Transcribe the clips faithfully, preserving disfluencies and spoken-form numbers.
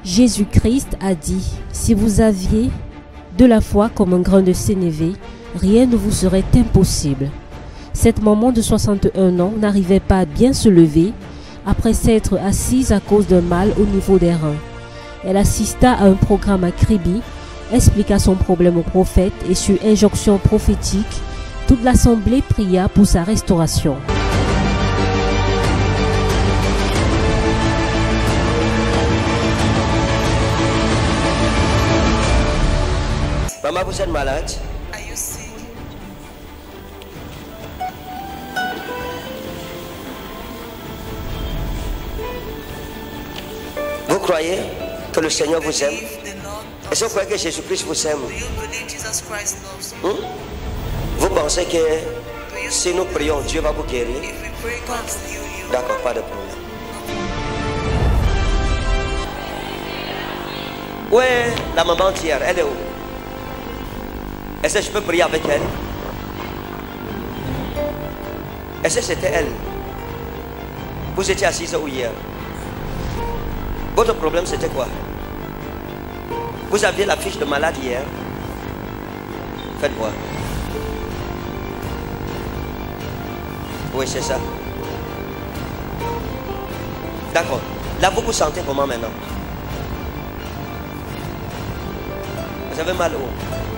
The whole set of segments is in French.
Jésus-Christ a dit, si vous aviez de la foi comme un grain de sénévé, rien ne vous serait impossible. Cette maman de soixante et un ans n'arrivait pas à bien se lever après s'être assise à cause d'un mal au niveau des reins. Elle assista à un programme à Kribi, expliqua son problème au prophète et sur injonction prophétique, toute l'assemblée pria pour sa restauration. Maman, vous êtes malade? Are you sick? Vous croyez que le Seigneur vous aime? Believe the Lord Est-ce que vous loves croyez que Jésus-Christ vous aime? you. Do you believe Jesus Christ loves you? Hmm? Vous pensez que Do you si nous prions, Dieu va vous guérir? if we pray, God will heal you? D'accord, pas de problème. Où est la maman d'hier? Elle est où? Est-ce que je peux prier avec elle? Est-ce que c'était elle? Vous étiez assise où hier? Votre problème c'était quoi? Vous aviez la fiche de malade hier? Faites voir. Oui, c'est ça. D'accord. Là, vous vous sentez comment maintenant? Vous avez mal où?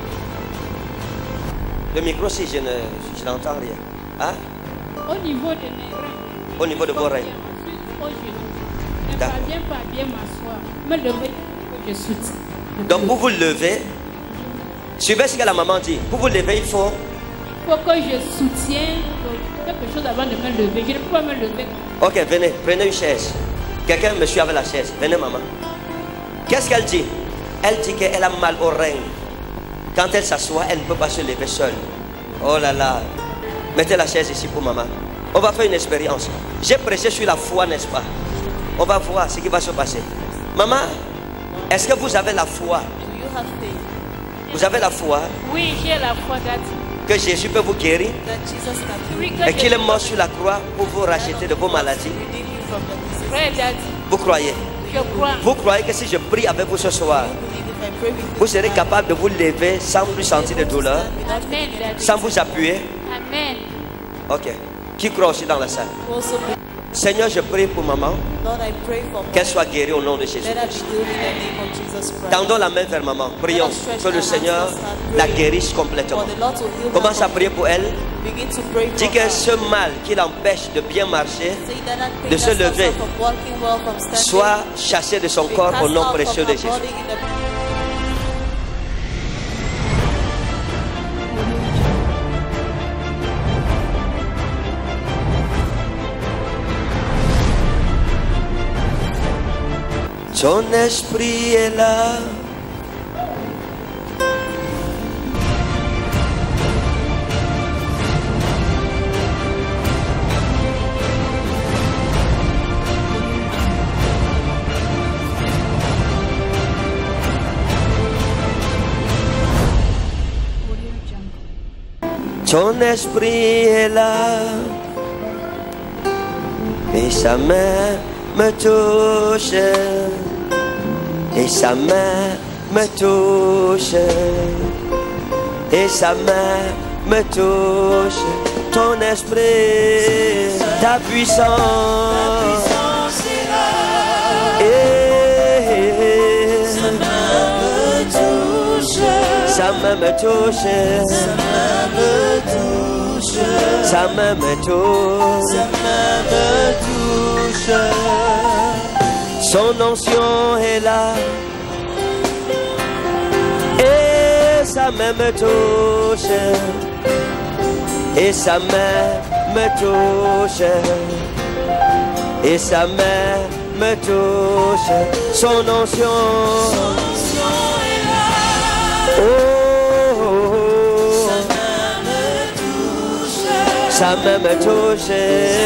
Le micro, si je ne je n'entends rien. Hein? Au niveau de mes reins. Au niveau de vos reins. Ensuite, au genou. Je ne D'accord. parviens pas à bien m'asseoir. Me lever, que je soutiens. Donc, pour vous lever, suivez ce que la maman dit. Pour vous lever, il faut... Il faut que je soutienne quelque chose avant de me lever. Je ne peux pas me lever. Ok, venez, prenez une chaise. Quelqu'un me suit avec la chaise. Venez, maman. Qu'est-ce qu'elle dit? Elle dit qu'elle a mal au rein. Quand elle s'assoit, elle ne peut pas se lever seule. Oh là là. Mettez la chaise ici pour maman. On va faire une expérience. J'ai prêché sur la foi, n'est-ce pas? On va voir ce qui va se passer. Maman, est-ce que vous avez la foi? Do you have faith Vous avez la foi Oui, j'ai la foi d'être. que Jésus peut vous guérir that Jesus can heal Oui, you? que et qu'il est mort sur la croix pour vous racheter de vos maladies? Redeem you from the disease. Frère Daddy, Vous croyez? je crois. Vous croyez que si je prie avec vous ce soir, You believe if I pray with you vous serez capable de vous lever sans plus sentir de douleur, Amen, Daddy. sans vous appuyer? Amen. Ok. Qui croit aussi dans la salle? also believe? Seigneur, je prie pour maman, Lord, I pray for qu'elle soit guérie au nom de Jésus. Let her be healed in the name of Jesus Christ. Tendons la main vers maman. Prions que le Seigneur la guérisse complètement. For the Lord to heal her. Commence à prier pour elle. Begin to pray for Dis que her. ce mal qui l'empêche de bien marcher Say that that pain de se that stops lever her from walking well, from standing, soit chassé de son be corps au cast nom out précieux of de her Jésus. body in the Ton esprit est là. Ton esprit est là. Et sa main me touche. Et sa main me touche. Et sa main me touche. Ton esprit, ta puissance. Et sa main me touche. Sa main me touche. Sa main me touche. Son onction est là. Et sa main me touche. Et sa main me touche. Et sa main me touche. Son onction. Oh, oh, oh. Sa main me touche.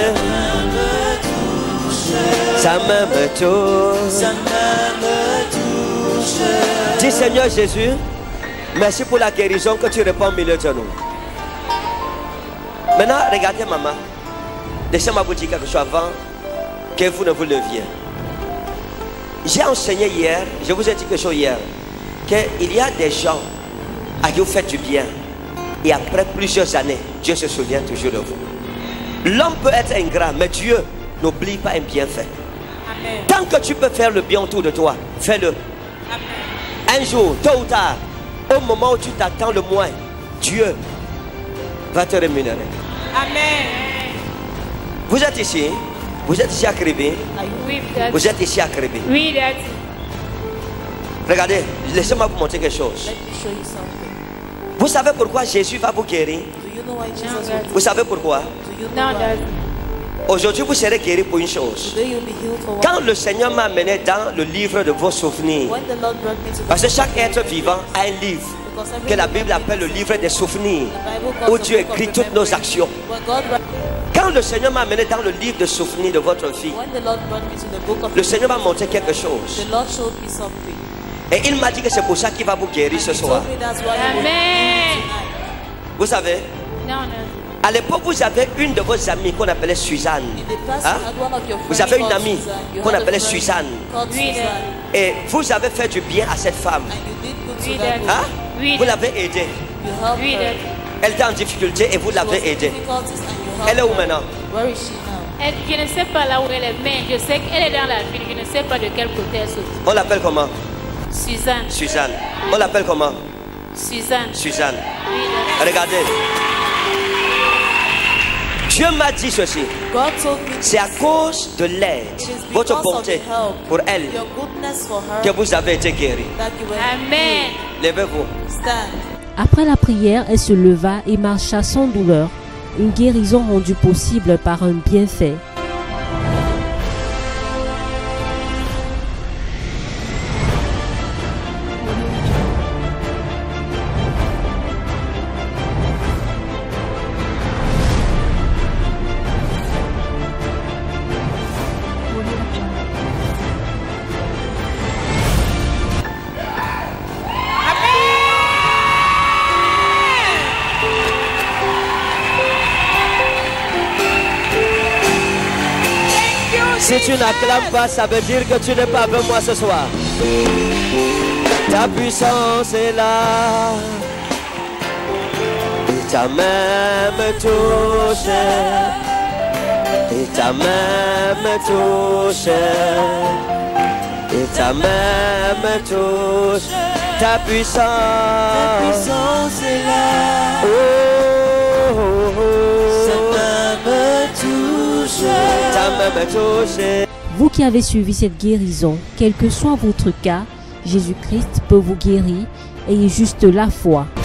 Sa main me touche. Sa main me touche. Dis Seigneur Jésus, merci pour la guérison que tu réponds au milieu de nous. Maintenant, regardez maman. Laissez-moi vous dire quelque chose avant que vous ne vous leviez. J'ai enseigné hier, je vous ai dit quelque chose hier, qu'il y a des gens à qui vous faites du bien et après plusieurs années, Dieu se souvient toujours de vous. L'homme peut être ingrat, mais Dieu n'oublie pas un bienfait. Amen. Tant que tu peux faire le bien autour de toi, fais-le. Amen. Un jour, tôt ou tard, au moment où tu t'attends le moins, Dieu va te rémunérer. Amen. Vous êtes ici, vous êtes ici à Kribi, Oui, Daddy. vous êtes ici à Kribi. Oui, Daddy. Regardez, laissez-moi vous montrer quelque chose. Let me show you something. Vous savez pourquoi Jésus va vous guérir? Do you know why Jesus Daddy. will Vous savez pourquoi? Do you know Non, why? Daddy. Aujourd'hui, vous serez guéri pour une chose. Today you'll be healed for Quand one. le Seigneur m'a amené dans le livre de vos souvenirs, When the Lord brought me to the parce que chaque être vivant a un livre Because every que la Bible appelle le livre des souvenirs, the Bible calls où the Dieu book of écrit toutes nos remembrance. actions. When God brought- Quand le Seigneur m'a amené dans le livre de souvenirs de votre vie, when the Lord brought me to the book of le Seigneur m'a montré quelque chose. the Lord showed me something. Et il m'a dit que c'est pour ça qu'il va vous guérir ce He soir. told me that's why he will Amen. heal you tonight. Vous savez, Non, Daddy. à l'époque, vous avez une de vos amies qu'on appelait Suzanne. In the past, Hein? you had one of your Vous friends avez une called amie Suzanne. You qu'on had a appelait friend Suzanne. called Oui, Suzanne. Et vous avez fait du bien à cette femme. And you did good Oui, to that Daddy. woman. Hein? Oui, Vous Daddy. l'avez aidée. You helped Oui, her. Daddy. Elle était en difficulté et vous She was in l'avez aidée. difficulties and you helped Elle est où her. maintenant? Where is she now? Elle- je ne sais pas là où elle est, mais je sais qu'elle est dans la ville. Je ne sais pas de quel côté elle se trouve. On l'appelle comment? Suzanne. Suzanne. On l'appelle comment? Suzanne. Suzanne. Oui, Daddy. Regardez. Dieu m'a dit ceci. God told me C'est à cause de l'aide, it is votre because of bonté the help, pour elle, your goodness for her, que vous avez été guéri. that you were Amen. Levez-vous. healed. Stand. Après la prière, elle se leva et marcha sans douleur, une guérison rendue possible par un bienfait. Si tu n'acclames pas, ça veut dire que tu n'es pas avec moi ce soir. Ta puissance est là. Et ta main me touche. Et ta main me touche. Et ta main me touche. Ta puissance. Ta puissance est là. Oh, oh, oh. Ta main me touche. Ta main me touche. Vous qui avez suivi cette guérison, quel que soit votre cas, Jésus-Christ peut vous guérir. Ayez juste la foi.